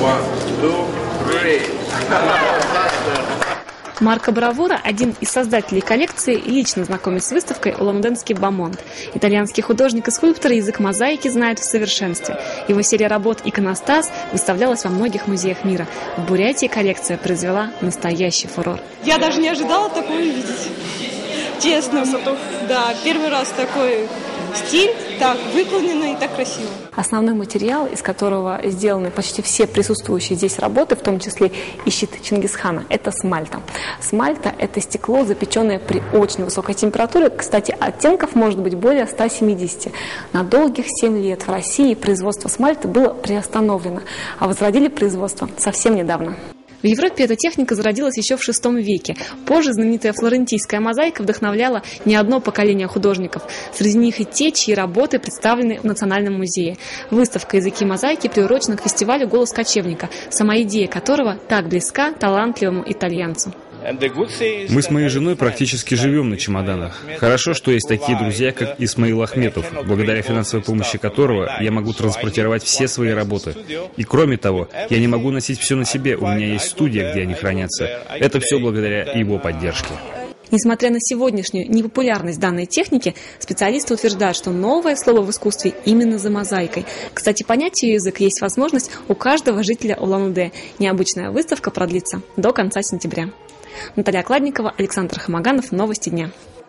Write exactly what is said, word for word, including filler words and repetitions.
Марко Бравура, один из создателей коллекции, лично знакомит с выставкой улан-удэнский Бамонт. Итальянский художник и скульптор язык мозаики знает в совершенстве. Его серия работ «Иконостас» выставлялась во многих музеях мира. В Бурятии коллекция произвела настоящий фурор. Я даже не ожидала такое видеть. Честно, да, первый раз такой стиль, так выполнено и так красиво. Основной материал, из которого сделаны почти все присутствующие здесь работы, в том числе и щит Чингисхана, это смальта. Смальта – это стекло, запеченное при очень высокой температуре. Кстати, оттенков может быть более ста семидесяти. На долгих семь лет в России производство смальты было приостановлено, а возродили производство совсем недавно. В Европе эта техника зародилась еще в шестом веке. Позже знаменитая флорентийская мозаика вдохновляла не одно поколение художников. Среди них и те, чьи работы представлены в Национальном музее. Выставка «Языки мозаики» приурочена к фестивалю «Голос кочевника», сама идея которого так близка талантливому итальянцу. Мы с моей женой практически живем на чемоданах. Хорошо, что есть такие друзья, как Исмаил Ахметов, благодаря финансовой помощи которого я могу транспортировать все свои работы. И кроме того, я не могу носить все на себе, у меня есть студия, где они хранятся. Это все благодаря его поддержке. Несмотря на сегодняшнюю непопулярность данной техники, специалисты утверждают, что новое слово в искусстве именно за мозаикой. Кстати, понять ее язык есть возможность у каждого жителя Улан-Удэ. Необычная выставка продлится до конца сентября. Наталья Кладникова, Александр Хамаганов. Новости дня.